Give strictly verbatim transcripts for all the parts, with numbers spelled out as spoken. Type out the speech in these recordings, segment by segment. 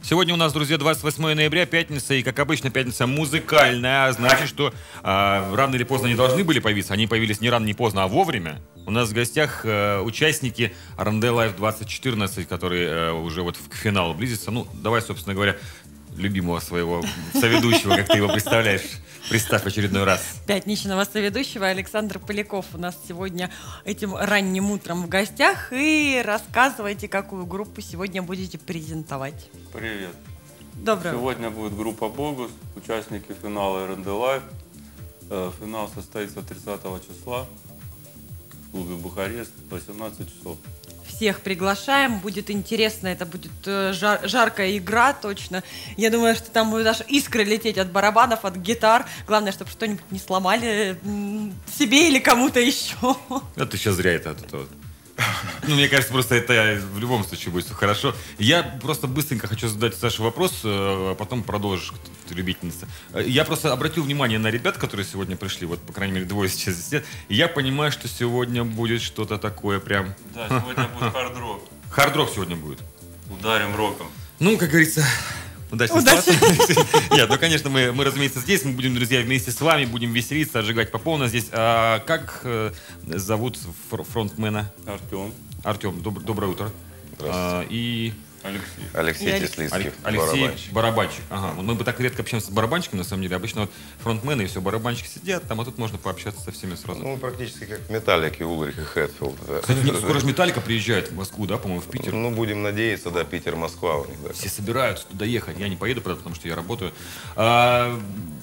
Сегодня у нас, друзья, двадцать восьмое ноября, пятница, и, как обычно, пятница музыкальная. Значит, что э, рано или поздно они должны были появиться. Они появились не рано, не поздно, а вовремя. У нас в гостях э, участники эр энд ди Live двадцать четырнадцать, которые э, уже вот к финалу близятся. Ну, давай, собственно говоря, любимого своего соведущего, как ты его представляешь. Представь в очередной раз. Пятничного соведущего Александр Поляков у нас сегодня этим ранним утром в гостях. И рассказывайте, какую группу сегодня будете презентовать. Привет. Доброе. Сегодня будет группа Богус, участники финала эр энд ди Live. Финал состоится тридцатого числа в клубе Бухарест в восемнадцать часов. Всех приглашаем, будет интересно, это будет жар, жаркая игра точно. Я думаю, что там будут даже искры лететь от барабанов, от гитар. Главное, чтобы что-нибудь не сломали себе или кому-то еще. Это ты сейчас зря это, это, это. Ну, мне кажется, просто это в любом случае будет все хорошо. Я просто быстренько хочу задать Саше вопрос, а потом продолжишь, ты любительница. Я просто обратил внимание на ребят, которые сегодня пришли, вот, по крайней мере, двое сейчас здесь. И я понимаю, что сегодня будет что-то такое прям... Да, сегодня будет хард-рок. Хард-рок сегодня будет. Ударим роком. Ну, как говорится... Удачной ситуации. Нет, ну, конечно, мы, мы, разумеется, здесь. Мы будем, друзья, вместе с вами, будем веселиться, отжигать по полной здесь. А как э, зовут фронтмена? Артем. Артем, доб- доброе утро. А, и... Алексей. Алексей Я... Теслицкий, Алексей барабанщик. барабанщик. Ага. Мы бы так редко общаемся с барабанщиками, на самом деле. Обычно вот фронтмены и все, барабанщики сидят там, а тут можно пообщаться со всеми сразу. Ну, практически как Металлик и Улрих и Хэтфилд. Да. Кстати, скоро же Металлика приезжает в Москву, да, по-моему, в Питер. Ну, будем надеяться, да, Питер, Москва у них. Да. Все собираются туда ехать. Я не поеду, правда, потому что я работаю. А...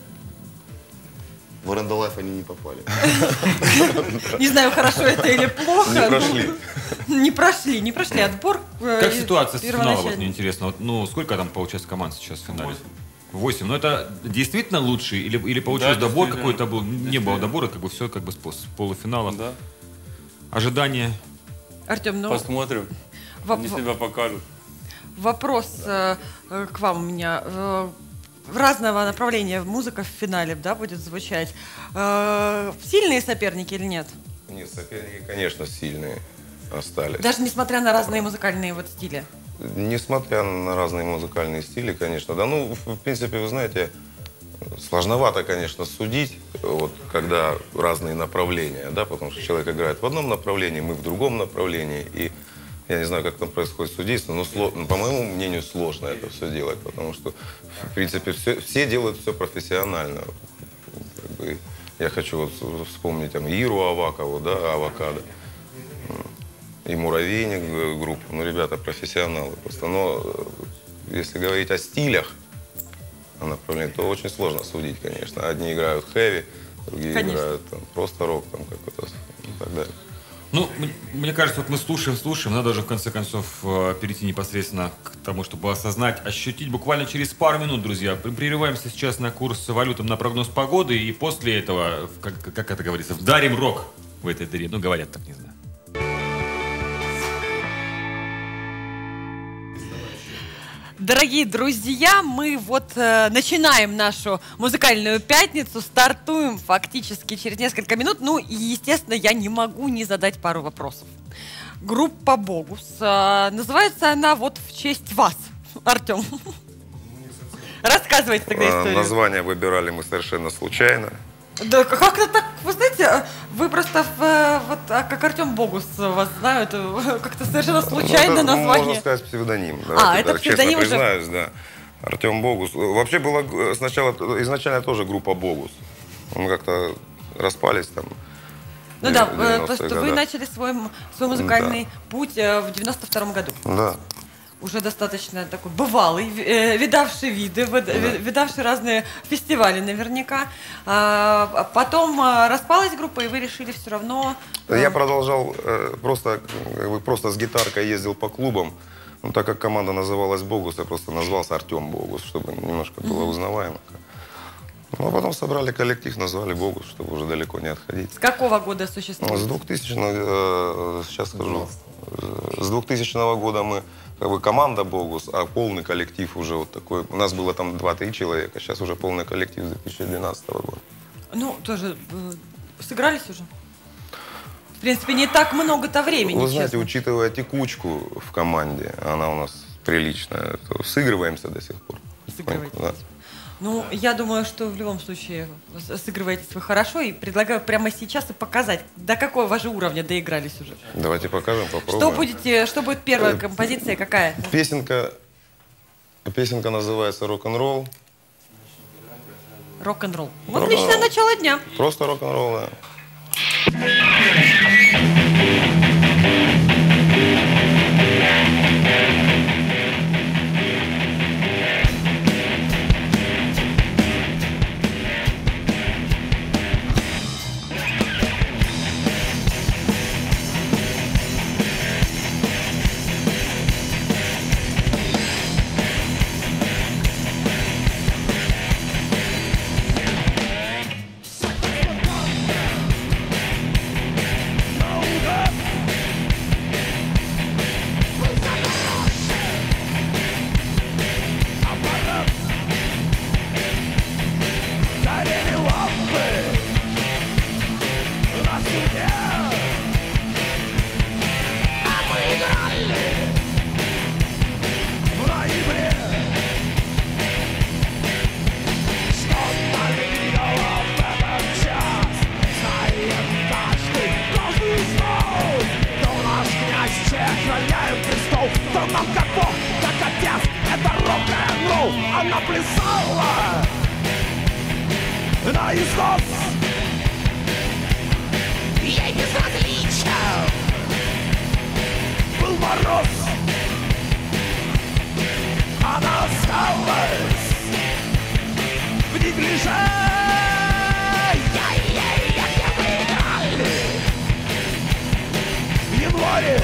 В эр энд ди Live они не попали. Не знаю, хорошо это или плохо. Не прошли. Не прошли, не прошли отбор. Как ситуация с финалом, вот мне интересно. Вот, ну, сколько там получается команд сейчас в финале? Восемь. Ну, это действительно лучший? Или, или получилось Да, добор какой-то был? Не было добора, как бы все как бы с полуфинала. Да. Ожидания? Артем, ну... Посмотрим. Воп... Они себя покажут. Вопрос э, к вам у меня. Э, разного направления музыка в финале, да, будет звучать. Э, сильные соперники или нет? Нет, соперники, конечно, сильные остались. Даже несмотря на разные музыкальные вот стили? Несмотря на разные музыкальные стили, конечно. Да, ну, в принципе, вы знаете, сложновато, конечно, судить, вот, когда разные направления, да, потому что человек играет в одном направлении, мы в другом направлении, и я не знаю, как там происходит судейство, но, но по моему мнению, сложно это все делать, потому что, в принципе, все, все делают все профессионально. Как бы, я хочу вот вспомнить там Иру Авакову, да, Авокадо, и Муравейник группу, ну, ребята профессионалы просто. Но если говорить о стилях, о направлениях, то очень сложно судить, конечно. Одни играют хэви, другие конечно. играют там, просто рок, там, какой-то и так далее. Ну, мне кажется, вот мы слушаем, слушаем, надо же в конце концов перейти непосредственно к тому, чтобы осознать, ощутить буквально через пару минут, друзья. Прерываемся сейчас на курс валюты, на прогноз погоды, и после этого, как, как это говорится, вдарим рок в этой дыре. Ну, говорят так, не знаю. Дорогие друзья, мы вот э, начинаем нашу музыкальную пятницу, стартуем фактически через несколько минут. Ну и, естественно, я не могу не задать пару вопросов. Группа Богус. Э, называется она вот в честь вас, Артем. Рассказывайте тогда историю. Название выбирали мы совершенно случайно. Да как-то так, вы знаете, вы просто, в, вот, как Артем Богус вас знают, как-то совершенно случайно ну, это, название. Можно сказать, псевдоним. Давайте, а, это так, псевдоним честно уже? признаюсь, да. Артем Богус. Вообще была сначала, изначально тоже группа Богус. Мы как-то распались там. Ну да, то, что вы начали свой, свой музыкальный да. путь в девяносто втором году. Да. Уже достаточно такой бывалый, э, видавший виды, да. видавший разные фестивали наверняка. А, потом а, распалась группа, и вы решили все равно... А... Я продолжал, э, просто, как бы, просто с гитаркой ездил по клубам. Ну, так как команда называлась Богус, я просто назвался Артем Богус, чтобы немножко было mm-hmm. узнаваемо. Ну, а потом собрали коллектив, назвали Богус, чтобы уже далеко не отходить. С какого года существует? С двухтысячного, э, сейчас скажу, с двухтысячного года мы... Как бы команда Богус, а полный коллектив уже вот такой. У нас было там два-три человека, сейчас уже полный коллектив с две тысячи двенадцатого года. Ну, тоже э, сыгрались уже? В принципе, не так много-то времени. Вы знаете, честно. учитывая текучку в команде, она у нас прилично, то сыгрываемся до сих пор. Сыгрываетесь. Да. Ну, я думаю, что в любом случае сыгрываетесь вы хорошо, и предлагаю прямо сейчас и показать, до какого же уровня доигрались уже. Давайте покажем, попробуем. Что будете, что будет первая композиция, какая? Песенка, песенка называется «Рок-н-ролл». Рок-н-ролл. Вот Рок-н-ролл. отличное начало дня. Просто рок-н-ролл, да. Она плясала на износ. Ей безразличен был мороз. Она осталась в неглиже. Я-я-я, где мы играли в январе.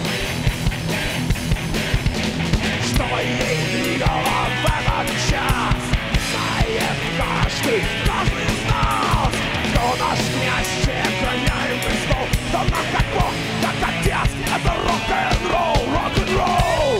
Что ей двигало в этот час, знает каждый, каждый из нас. Кто наш князь, чей охраняем престол, кто нам как Бог, как Отец. Это рок-н-ролл, рок-н-ролл.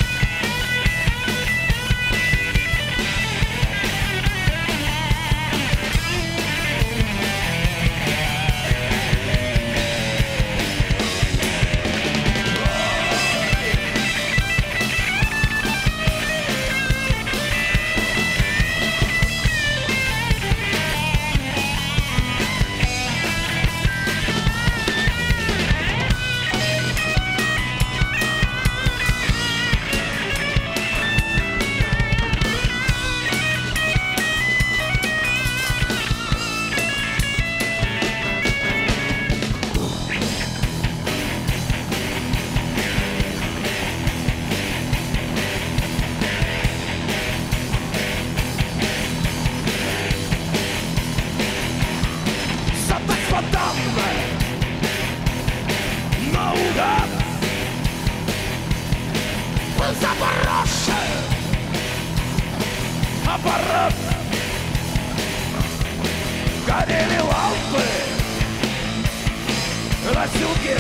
Наугад был заброшен аппарат. Горели лампы, носилки,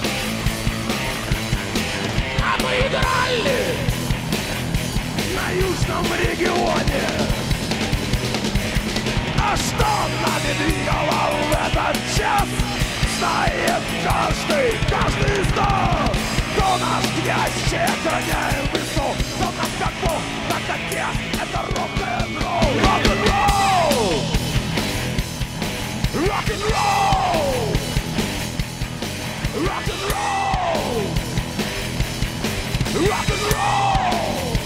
а мы играли на южном регионе. А что нами двигало в этот час, знает каждый, каждый из нас. Кто наш князь, чей охраняем престол, кто нам как Бог, как Отец. Это рок-н-ролл, рок-н-ролл, рок-н-ролл, рок-н-ролл, рок-н-ролл.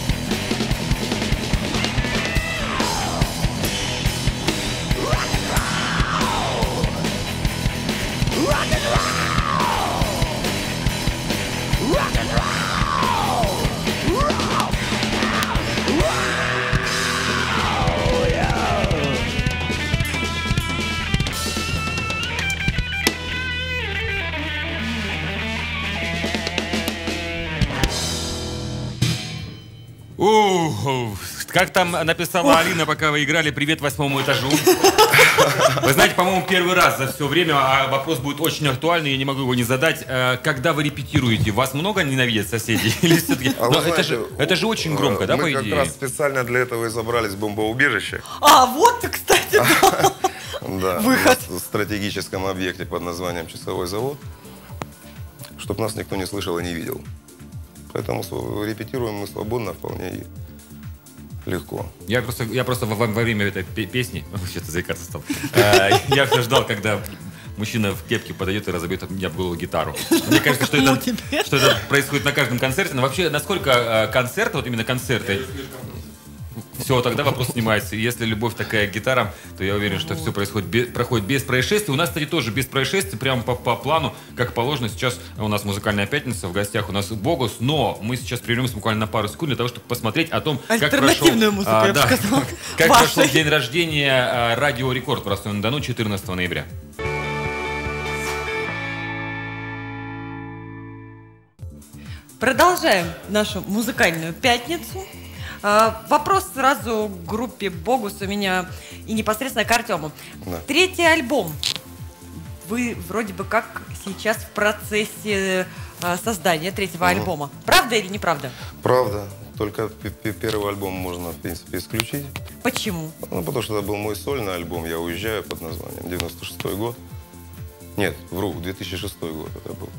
Ух, как там написала Алина, пока вы играли, привет восьмому этажу. Вы знаете, по-моему, первый раз за все время, а вопрос будет очень актуальный, я не могу его не задать. Когда вы репетируете, вас много ненавидят соседи? Или все-таки... А Но знаете, это, же, это же очень громко, да, по мы идее? как раз специально для этого и забрались в бомбоубежище. А, вот, кстати, да. Да, Выход. на стратегическом объекте под названием Часовой завод, чтобы нас никто не слышал и не видел. Поэтому репетируем мы свободно, вполне и легко. Я просто, я просто во, во время этой песни, что-то заикаться стал, я все ждал, когда мужчина в кепке подойдет и разобьет меня в голову гитару. Мне кажется, что это, что это происходит на каждом концерте. Но вообще, насколько концерты, вот именно концерты, все, тогда вопрос снимается. И если любовь такая к гитарам, то я уверен, что все происходит без, проходит без происшествий. У нас, кстати, тоже без происшествий, прямо по, по плану, как положено. Сейчас у нас музыкальная пятница, в гостях у нас Богус, но мы сейчас прервемся буквально на пару секунд для того, чтобы посмотреть о том, как прошел, музыку, а, я да, сказала, как прошел день рождения а, Радио Рекорд в Ростове-на-Дону четырнадцатого ноября. Продолжаем нашу музыкальную пятницу. А, вопрос сразу к группе Богус у меня и непосредственно к Артему. Да. Третий альбом. Вы вроде бы как сейчас в процессе а, создания третьего Угу. альбома. Правда или неправда? Правда. Только п- п- первый альбом можно, в принципе, исключить. Почему? Ну, потому что это был мой сольный альбом. Я уезжаю под названием девяносто шестой год. Нет, вру, две тысячи шестой год это был.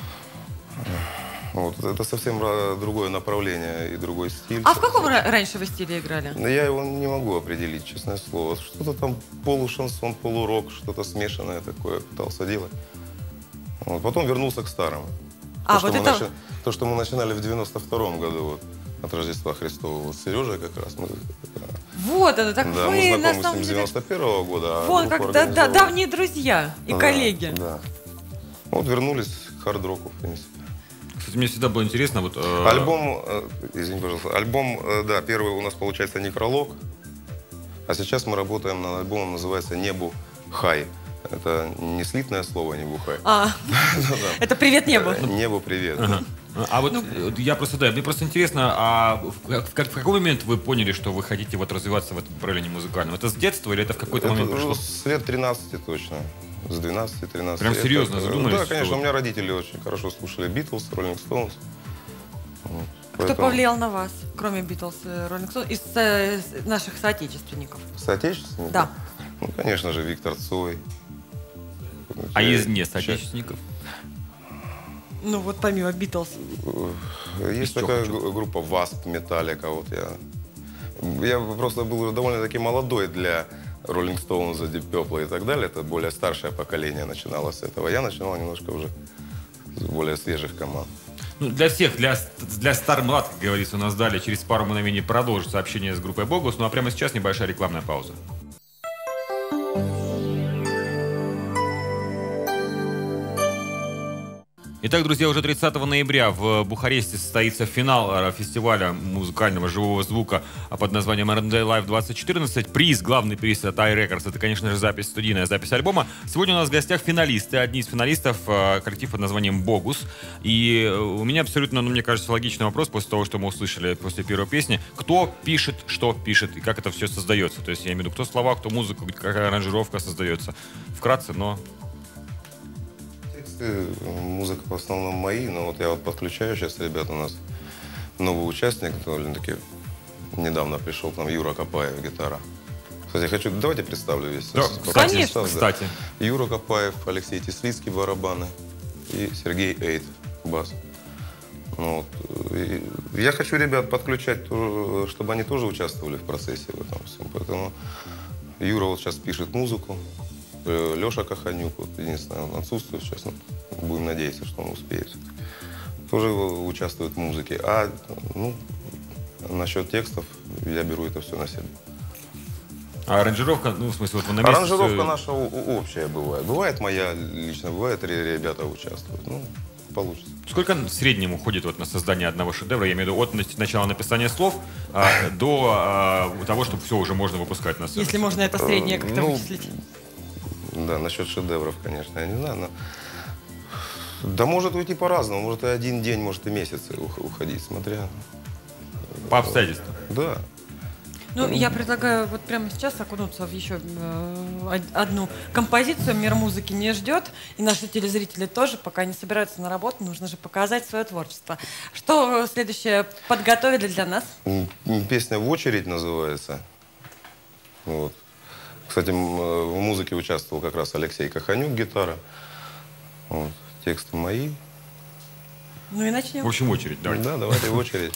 Вот, это совсем ра- другое направление и другой стиль. А в каком ра- раньше вы стиле играли? Но я его не могу определить, честное слово. Что-то там полушансон, полурок, что-то смешанное такое пытался делать. Вот, потом вернулся к старому. А, то, вот что мы это- начи- то, что мы начинали в девяносто втором году, вот, от Рождества Христова. Вот с Сережей как раз мы... Вот это, так да, вы мы на знакомы с самом ним с деле... девяносто первого года. А Вон, группу как да- да- организовали. давние друзья и Да, коллеги. Да. Вот вернулись к хард-року, в принципе. Кстати, мне всегда было интересно, вот... э, Альбом, э, извини, пожалуйста, альбом, э, да, первый у нас получается «Некролог», а сейчас мы работаем над альбомом, называется «Небу Хай». Это не слитное слово «Небу Хай». А, это привет небу. Э, Небу привет. Ага. А вот э, я просто, да, мне просто интересно, а в, как- в как- в какой момент вы поняли, что вы хотите вот развиваться в этом направлении музыкальном? Это с детства или это в какой-то Это момент уже пришло? с лет тринадцати точно. С двенадцати-тринадцати Прям лет. серьезно Это- задумались, Да, конечно. что- У меня родители очень хорошо слушали Битлз, Роллинг Стоунс. Вот, Кто поэтому повлиял на вас, кроме Битлз и Роллинг Стоунс, из э, с- наших соотечественников? Соотечественники? Да. Ну, конечно же, Виктор Цой. А Ча- из не ча- соотечественников? Ну вот помимо Битлз. Есть Из такая чего? г- группа Васп, Металлика. Вот я, я просто был довольно-таки молодой для Роллинг Стоунса, Deep Purple и так далее. Это более старшее поколение начинало с этого. Я начинал немножко уже с более свежих команд. Ну, для всех, для, для стар-млад, как говорится, у нас далее через пару мгновений продолжится общение с группой Богус. Ну а прямо сейчас небольшая рекламная пауза. Итак, друзья, уже тридцатого ноября в Бухаресте состоится финал э, фестиваля музыкального живого звука под названием эр энд эй Live двадцать четырнадцать. Приз, главный приз от iRecords, это, конечно же, запись, студийная запись альбома. Сегодня у нас в гостях финалисты. Одни из финалистов э, коллектив под названием Богус. И э, у меня абсолютно, ну, мне кажется, логичный вопрос после того, что мы услышали после первой песни. Кто пишет, что пишет и как это все создается? То есть я имею в виду, кто слова, кто музыку, какая аранжировка создается. Вкратце, но... Тексты, музыка в основном мои, но вот я вот подключаю сейчас, ребята, у нас новый участник, довольно-таки недавно пришел к нам, Юра Копаев, гитара. Кстати, я хочу, давайте представлю весь Да, состав. кстати, Конечно. Состав, да. кстати. Юра Копаев, Алексей Теслицкий, барабаны и Сергей Эйт, бас. Ну, вот. И я хочу ребят подключать, тоже, чтобы они тоже участвовали в процессе в этом всем. Поэтому Юра вот сейчас пишет музыку, Леша Каханюк, вот, единственное, он отсутствует сейчас, но будем надеяться, что он успеет. Тоже участвует в музыке. А ну, насчет текстов я беру это все на себя. А аранжировка, ну, в смысле, вот вы на месте... Аранжировка наша о- общая бывает. Бывает моя лично, бывает ре- ребята участвуют. Ну, получится. Сколько в среднем уходит вот на создание одного шедевра? Я имею в виду от нач- начала написания слов а, до а, того, чтобы все уже можно выпускать на сцену. Если можно это среднее как-то Ну, вычислить. Да, насчет шедевров, конечно, я не знаю, но... Да может уйти по-разному, может и один день, может и месяцы ух- уходить, смотря... По обстоятельствам. Да. Ну, я предлагаю вот прямо сейчас окунуться в еще э, од- одну композицию. Мир музыки не ждет, и наши телезрители тоже, пока не собираются на работу, нужно же показать свое творчество. Что следующее подготовили для нас? М, Песня «В очередь» называется. Вот. Кстати, м, в музыке участвовал как раз Алексей Каханюк, гитара. Вот. Тексты мои. Ну и начнем. В общем, очередь, давайте. Да, давайте в очередь.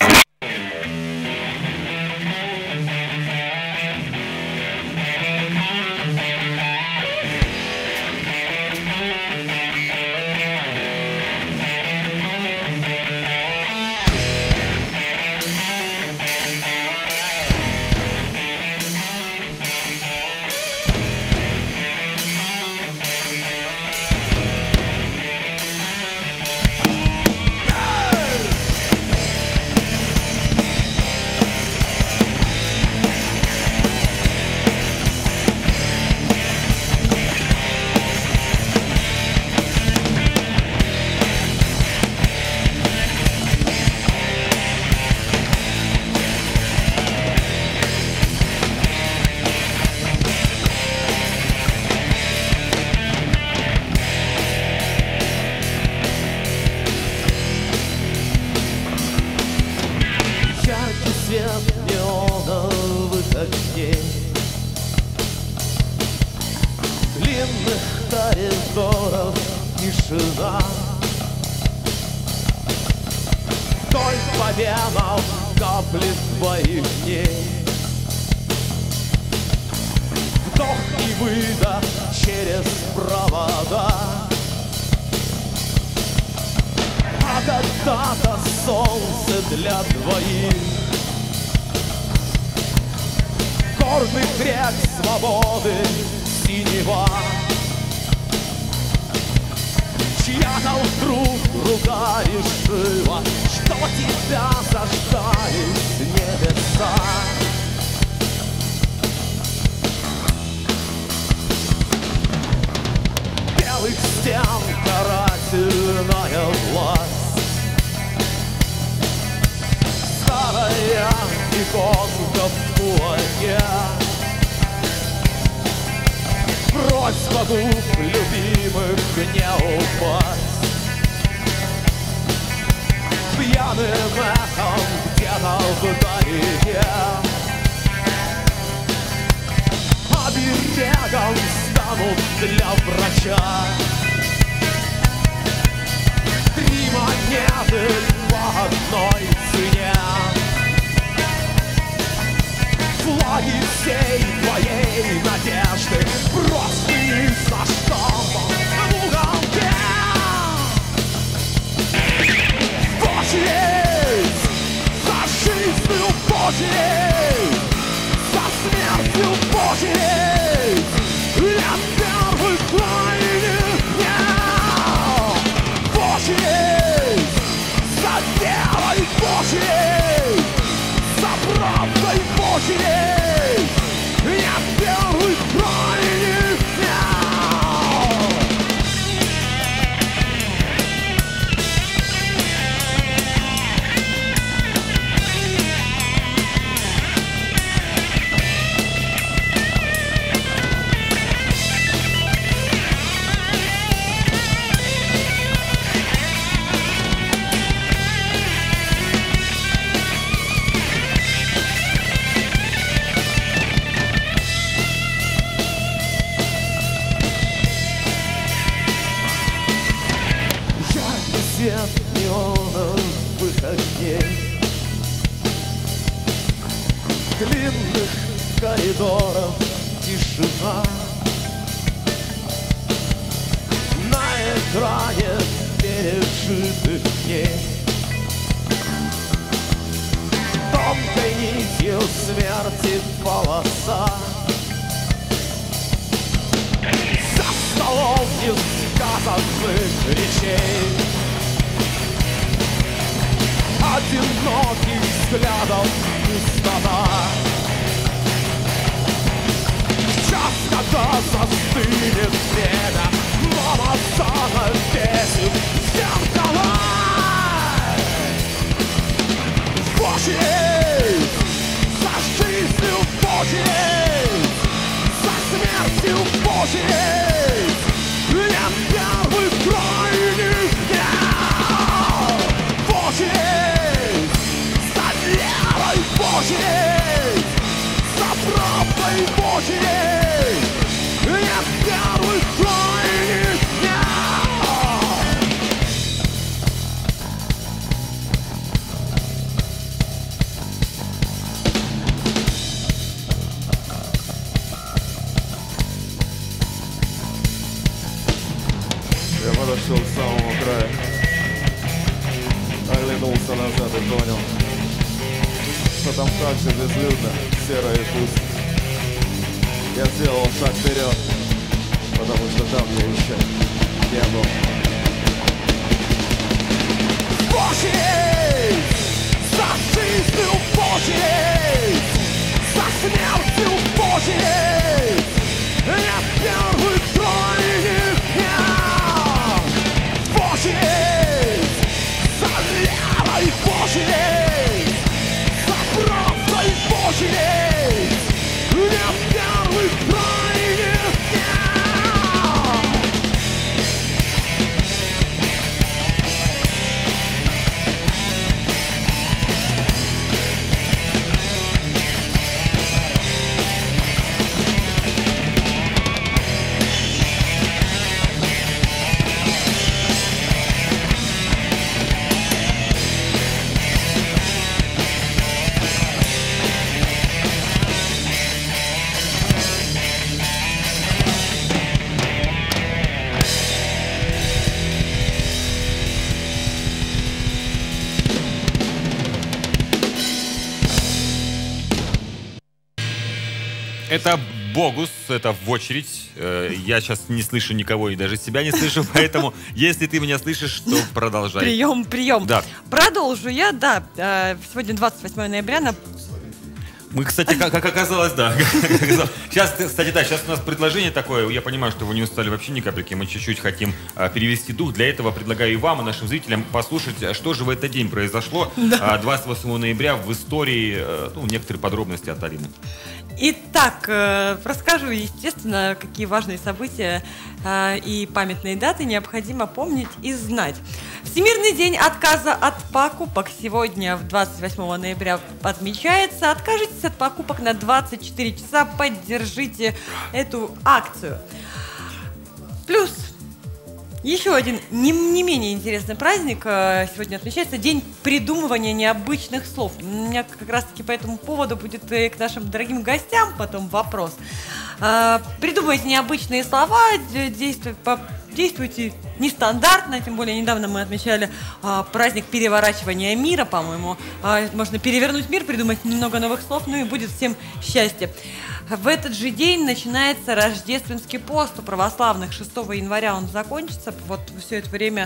Яркий свет неоновых огней, длинных коридоров тишина. Вдоль по венам капли твоих дней, вдох и выдох через провода. А когда-то солнце для двоих, горный крик свободы синева, чья-то вдруг рука решила, что тебя заждались небеса. Белых стен карательная власть, старая иконка в кулаке, просьба губ любимых не упасть. Пьяным эхом где-то вдалеке, оберегом станут для врача три монеты по одной цене. Флаги всей твоей надежды просто не за штампом в уголке. В очередь за жизнью, в очередь за смертью, в очередь для первых крайних дней. В очередь за верой, в очередь за правдой, в очередь для первых крайних дней. Свет неоновых огней, длинных коридоров тишина. На экране пережитых дней тонкой нитью смерти полоса. За столом несказанных речей, одиноких взглядов пустота. Час, когда застынет время, мама занавесит зеркала. В очередь за жизнью, в очередь за смертью, в очередь для первых крайних дней. В очередь за верой, в очередь за правдой, в очередь для первых крайних дней. понял, что там так же безлюдно, серо и пусто. Я сделал шаг вперед, потому что там я еще не был. Очередь! За жизнью очередь! За смертью очередь! Я первый тройник, я! Очередь! За левой очередь! За правой очередь! Я первый тройник, я! Это Богус, это в очередь. Э, Я сейчас не слышу никого и даже себя не слышу, поэтому если ты меня слышишь, то продолжай. Прием, прием. Да. Продолжу я, да. э, Сегодня двадцать восьмое ноября. на- Мы, кстати, как, как оказалось, да. Сейчас, кстати, да, сейчас у нас предложение такое. Я понимаю, что вы не устали вообще ни капельки. Мы чуть-чуть хотим а, перевести дух. Для этого предлагаю и вам, и нашим зрителям послушать, а что же в этот день произошло. А, двадцать восьмого ноября в истории, э, ну, некоторые подробности от Алины. Итак, э, расскажу, естественно, какие важные события э, и памятные даты необходимо помнить и знать. Всемирный день отказа от покупок сегодня, двадцать восьмого ноября, отмечается. Откажитесь от покупок на двадцать четыре часа, поддержите эту акцию. Плюс еще один не, не менее интересный праздник э, сегодня отмечается — день придумывания необычных слов. У меня как раз-таки по этому поводу будет э, к нашим дорогим гостям потом вопрос. Э, придумывайте необычные слова, де- действуйте, по- действуйте нестандартно, тем более недавно мы отмечали э, праздник переворачивания мира, по-моему. Э, можно перевернуть мир, придумать немного новых слов, ну и будет всем счастье. В этот же день начинается рождественский пост у православных. шестого января он закончится. Вот все это время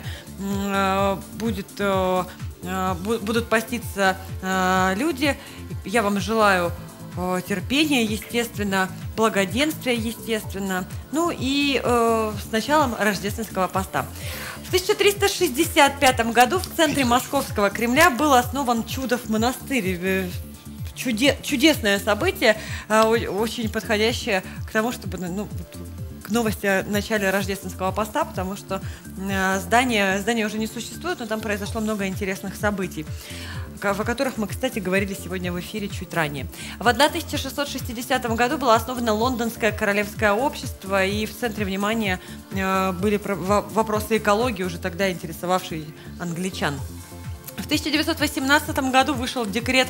э, будет, э, э, будут поститься э, люди. Я вам желаю э, терпения, естественно, благоденствия, естественно. Ну и э, с началом рождественского поста. В тысяча триста шестьдесят пятом году в центре Московского Кремля был основан Чудов монастырь. Чуде- чудесное событие, э, очень подходящее к тому, чтобы, ну, к новости о начале рождественского поста, потому что э, здание, здание уже не существует, но там произошло много интересных событий, о которых мы, кстати, говорили сегодня в эфире чуть ранее. В тысяча шестьсот шестидесятом году было основано Лондонское королевское общество, и в центре внимания э, были про- вопросы экологии, уже тогда интересовавшие англичан. В тысяча девятьсот восемнадцатом году вышел декрет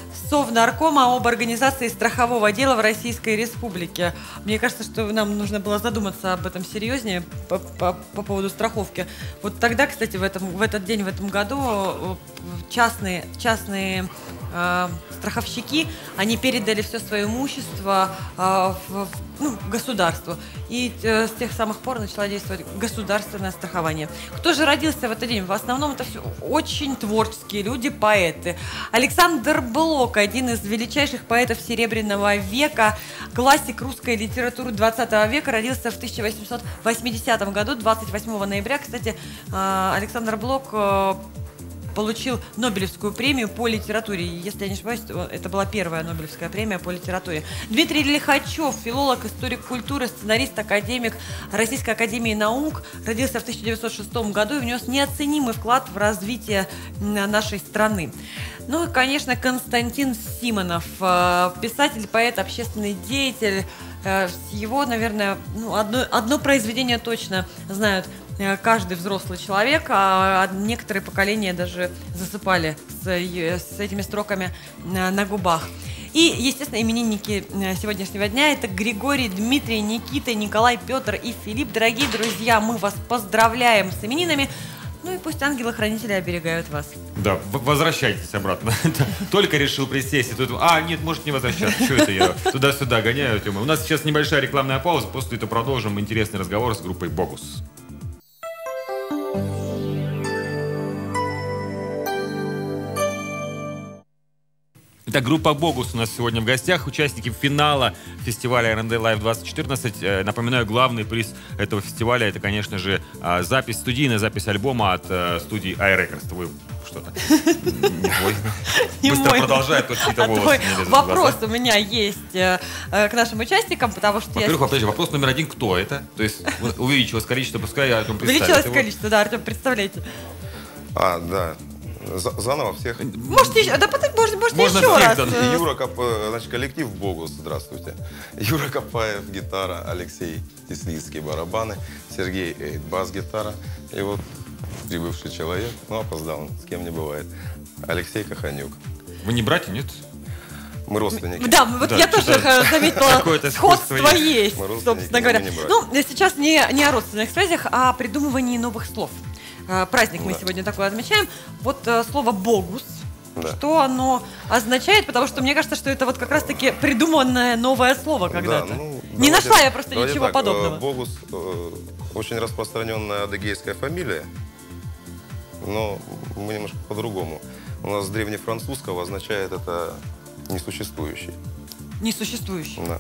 Совнаркома об организации страхового дела в Российской Республике. Мне кажется, что нам нужно было задуматься об этом серьезнее по, по, по поводу страховки. Вот тогда, кстати, в, этом, в этот день, в этом году частные, частные э, страховщики, они передали все свое имущество э, в, ну, государству. И э, с тех самых пор начало действовать государственное страхование. Кто же родился в этот день? В основном это все очень творческие люди, поэты. Александр Блок, один из величайших поэтов Серебряного века, классик русской литературы двадцатого века, родился в тысяча восемьсот восьмидесятом году, двадцать восьмого ноября. Кстати, э, Александр Блок э, получил Нобелевскую премию по литературе. Если я не ошибаюсь, это была первая Нобелевская премия по литературе. Дмитрий Лихачев, филолог, историк культуры, сценарист, академик Российской академии наук, родился в тысяча девятьсот шестом году и внес неоценимый вклад в развитие нашей страны. Ну и, конечно, Константин Симонов, писатель, поэт, общественный деятель. Его, наверное, ну, одно, одно произведение точно знают каждый взрослый человек, а некоторые поколения даже засыпали с, с этими строками на, на губах. И, естественно, именинники сегодняшнего дня — это Григорий, Дмитрий, Никита, Николай, Петр и Филипп. Дорогие друзья, мы вас поздравляем с именинами. Ну и пусть ангелы-хранители оберегают вас. Да, в- возвращайтесь обратно. Только решил присесть, и тут, а, нет, может не возвращаться. Что это я туда-сюда гоняю, Тёма? У нас сейчас небольшая рекламная пауза, после этого продолжим интересный разговор с группой «Богус». Итак, группа «Богус» у нас сегодня в гостях, участники финала фестиваля эр энд эй Live двадцать четырнадцать. Э, Напоминаю, главный приз этого фестиваля — это, конечно же, а, запись, студийная запись альбома от э, студии iRecords. Вы что-то не твой. Не Быстро мой. продолжай, тут какие-то А волосы твой мне лезут в вопрос глаза. у меня есть э, э, к нашим участникам, потому что я... Во-первых, подожди, вопрос номер один — кто это? То есть вот увеличилось количество, пускай я о том представлю. Увеличилось его. количество, да, Артем, представляете. А, да. За- Заново всех. Можете еще, да, потом, может, можете Можно еще всех, раз. да. э, Юра Коп... э, значит, коллектив «Богус», здравствуйте. Юра Копаев, гитара, Алексей Теслицкий, барабаны, Сергей Эйд, бас-гитара. И вот прибывший человек, ну, опоздал, с кем не бывает, Алексей Каханюк. Вы не братья, нет? Мы родственники. Да, вот Да, я тоже что-то э, заметила, какое-то сходство сходство есть, Мы родственники, собственно но говоря. мы не братья. Ну, сейчас не, не о родственных связях, а о придумывании новых слов. Э, Праздник мы Да. сегодня такой отмечаем. Вот э, слово «богус», Да. что оно означает, потому что мне кажется, что это вот как раз-таки придуманное новое слово когда-то. Да, ну, Не давайте- нашла я просто давайте ничего так, подобного. э, Богус э, очень распространенная адыгейская фамилия, но мы немножко по-другому. У нас с древнефранцузского означает это несуществующий. Несуществующий. Да.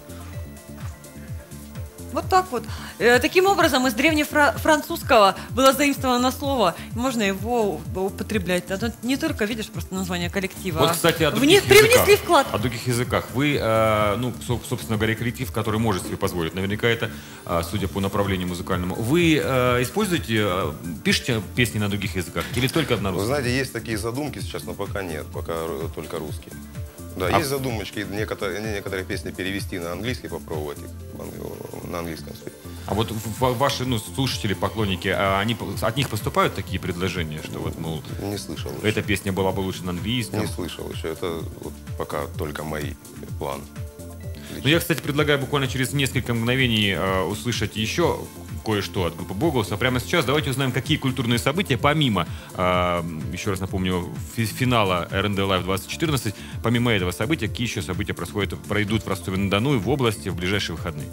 Вот так вот. Э, таким образом, из древнефранцузского было заимствовано слово. Можно его употреблять. Оно не только, видишь, просто название коллектива. Вот, а кстати, о в них других привнесли языках. вклад. О других языках. Вы, э, ну, со- собственно говоря, коллектив, который может себе позволить. Наверняка это, э, судя по направлению музыкальному. Вы э, используете, э, пишете песни на других языках? Или только на Вы русском? знаете, есть такие задумки сейчас, но пока нет, пока р- только русские. Да, А- есть задумочки, некоторые, некоторые песни перевести на английский, попробовать их ан- на английском спеть. А вот в- в- ваши, ну, слушатели, поклонники, а они, по- от них поступают такие предложения, что вот, мол, Не слышал еще. эта песня была бы лучше на английском? Не слышал еще. Это вот пока только мои планы. Ну, я, кстати, предлагаю буквально через несколько мгновений э, услышать еще кое-что от группы «Богус». А прямо сейчас давайте узнаем, какие культурные события, помимо, э, еще раз напомню, фи- финала эр энд эй Live двадцать четырнадцать, помимо этого события, какие еще события происходят, пройдут в Ростове-на-Дону и в области в ближайшие выходные.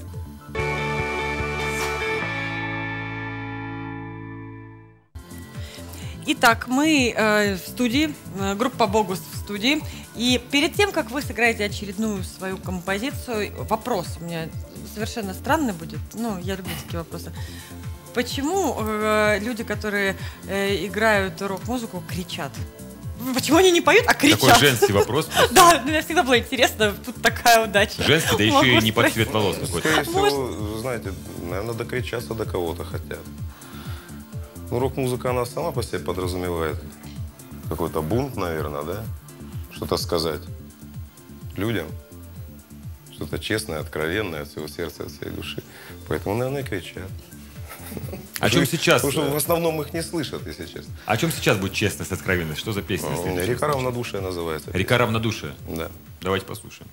Итак, мы э, в студии, э, группа «Богус» в студии. И перед тем, как вы сыграете очередную свою композицию, вопрос у меня совершенно странный будет. Ну, я люблю такие вопросы. Почему э, люди, которые э, играют рок-музыку, кричат? Почему они не поют, а кричат? Такой женский вопрос. Да, мне всегда было интересно, тут такая удача. Женский, да еще Могу и не под спросить. цвет волос какой-то. Скорее всего, Может- вы знаете, наверное, докричаться до кого-то хотят. Ну, рок-музыка, она сама по себе подразумевает какой-то бунт, наверное, да? Что-то сказать людям. Что-то честное, откровенное от всего сердца, от всей души. Поэтому, наверное, и кричат. О чем сейчас? Потому что в основном их не слышат, если честно. О чем сейчас будет честность, откровенность? Что за песня? следующая? Река равнодушия называется. Река равнодушия. Да. Давайте послушаем.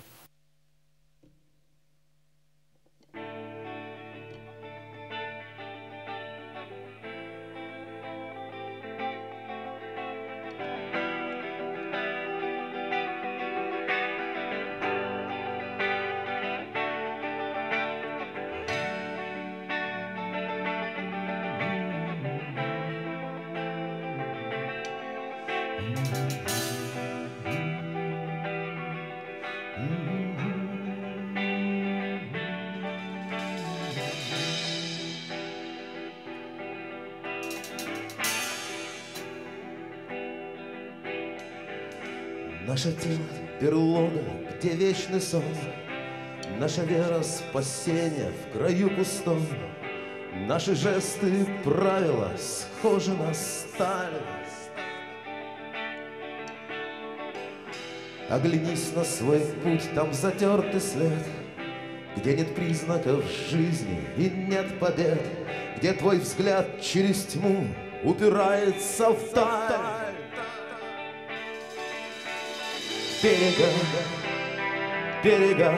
Наше тело — перлога, где вечный сон, наша вера — спасение в краю пустом. Наши жесты — правила, схожи на сталь. Оглянись на свой путь, там затертый след, где нет признаков жизни и нет побед, где твой взгляд через тьму упирается в даль. Берега, берега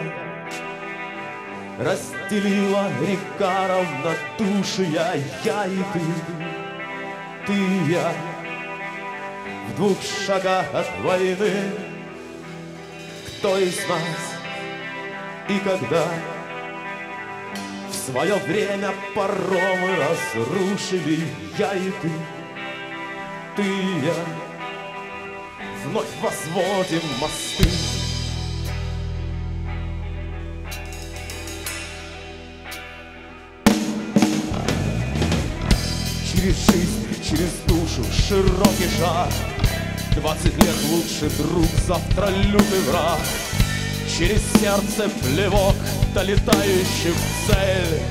расстелила река равнодушия, я и ты. ты и я в двух шагах от войны. Кто из нас и когда в свое время паромы разрушили, я и ты, ты и я вновь возводим мосты. Через жизнь, через душу широкий шаг, двадцать лет лучший друг, завтра лютый враг. Через сердце плевок, долетающий в цель.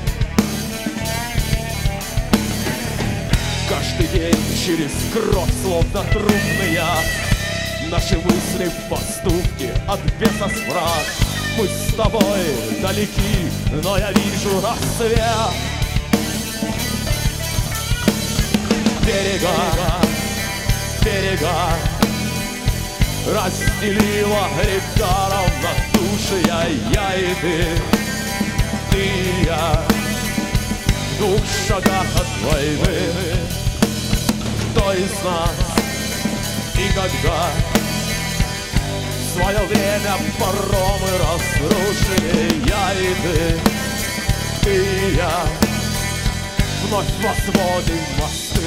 Каждый день через кровь, словно трудный яд. Наши мысли в поступке от беса враг. Мы с тобой далеки, но я вижу рассвет. Берега, берега разделила река равнодушия, я и ты, ты и я в двух шагах от войны. Кто из нас и когда в свое время паромы разрушили, я и ты, ты и я вновь возводим мосты.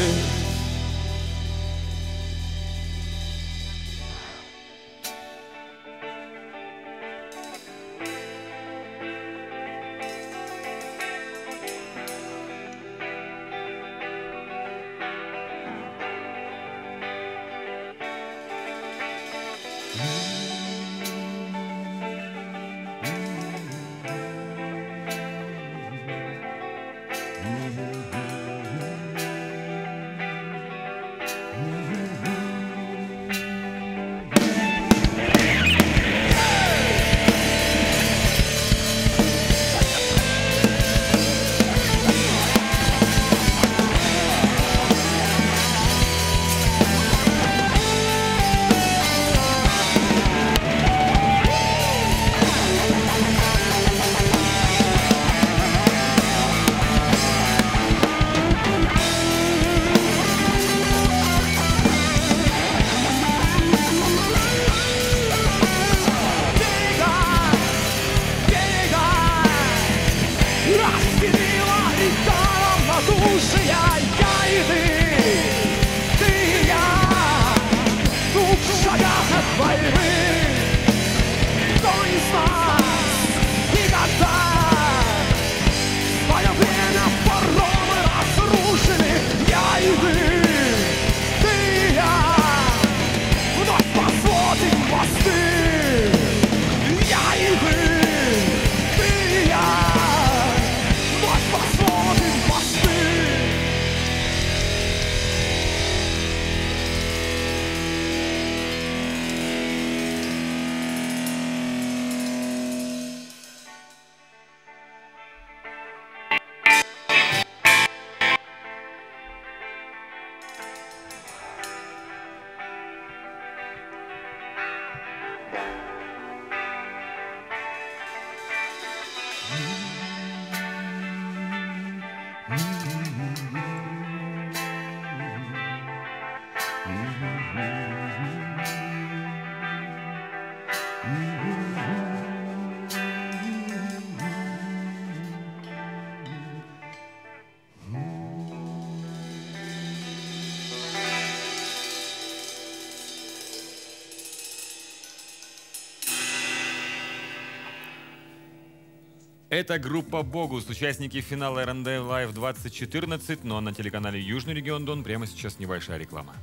Это группа «Богус», участники финала эр энд эй Live двадцать четырнадцать, но на телеканале Южный регион Дон прямо сейчас небольшая реклама.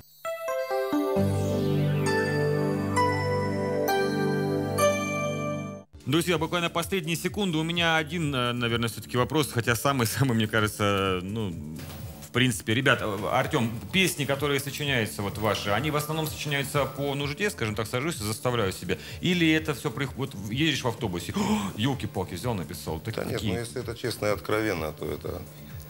Друзья, буквально последние секунды. У меня один, наверное, все-таки вопрос, хотя самый-самый, мне кажется, ну, в принципе. Ребят, Артем, песни, которые сочиняются вот ваши, они в основном сочиняются по нужде, скажем так, сажусь и заставляю себя? Или это все, вот едешь в автобусе, елки-палки, взял, написал? Так, да нет, какие? ну если это честно и откровенно, то это,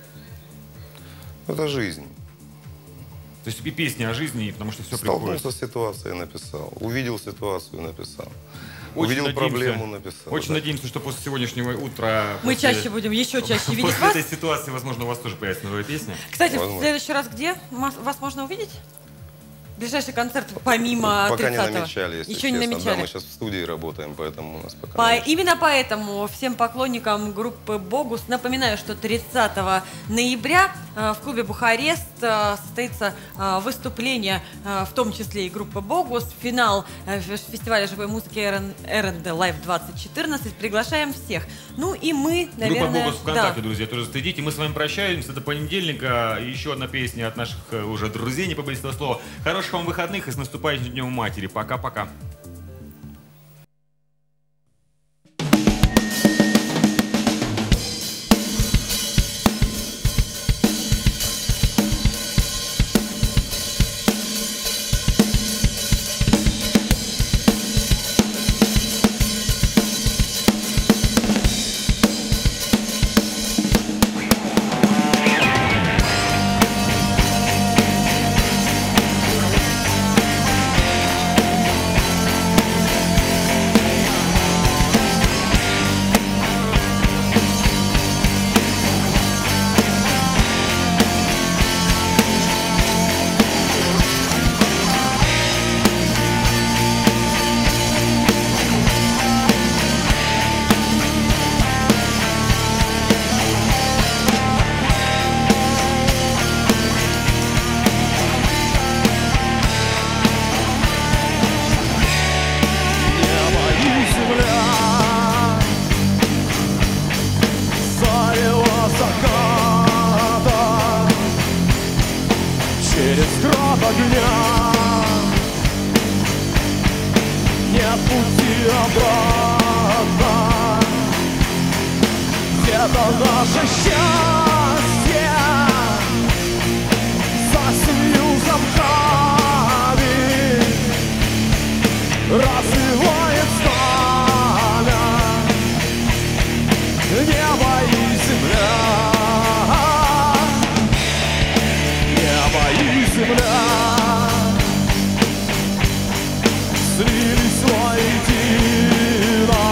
это жизнь. То есть и песни о жизни, потому что все Столкнулся приходит. с ситуацией, написал. Увидел ситуацию, написал. увидел надеемся- проблему, написал. Очень да. надеемся, что после сегодняшнего утра... Мы после- чаще будем, еще чаще видеть После вас. этой ситуации, возможно, у вас тоже появится новая песня. Кстати, в Возможно. следующий раз где Мас- вас можно увидеть? Ближайший концерт помимо Пока не тридцатого? намечали, если Еще не честно. намечали. Да, мы сейчас в студии работаем, поэтому у нас пока... По- не- именно поэтому всем поклонникам группы «Богус» напоминаю, что тридцатого ноября э, в клубе «Бухарест» э, состоится э, выступление, э, в том числе и группы «Богус», финал э, ф- фестиваля живой музыки эр энд ди Live двадцать четырнадцать. Приглашаем всех. Ну и мы, наверное... Группа «Богус» ВКонтакте, да. друзья, тоже следите. Мы с вами прощаемся до понедельника. Еще одна песня от наших э, уже друзей, не побоюсь этого слова. Хороших вам выходных и с наступающим Днем Матери. Пока-пока. Небо и земля, зарево заката, через град огня нет пути обратно. Где-то наше счастье за семью замками развивает стана, небо и земля, небо и земля слились воедино,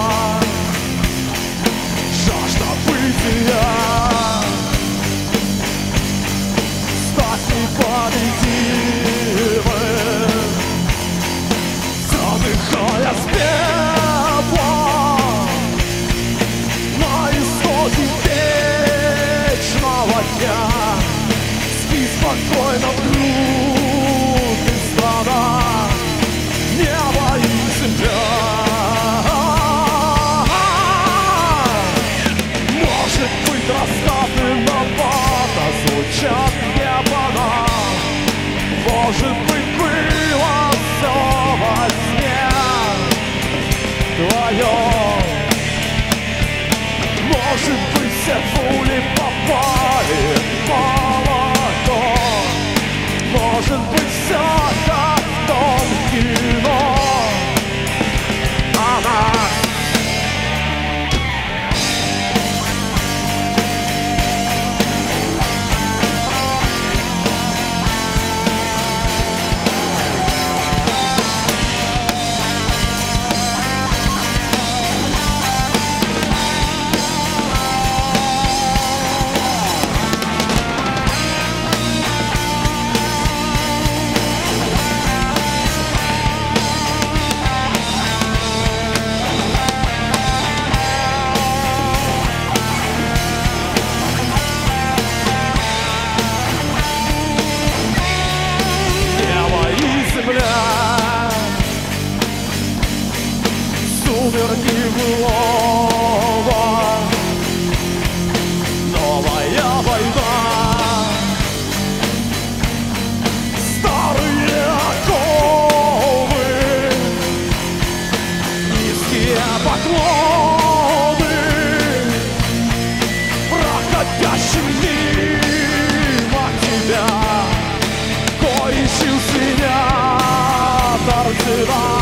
жажда бытия стать непобедимым. Задыхая с пепла на исходе вечного дня, спи спокойно в груди страна, небо и земля. Может быть, раскаты напада звучат небо, может быть, было все во сне твоем. Может быть, все пули попали в молоко. Может быть, все как в том кино. Она небо и земля, сумерки былого, новая война, старые оковы, низкие поклоны, проходящим мимо тебя. Ищу меня торцевать.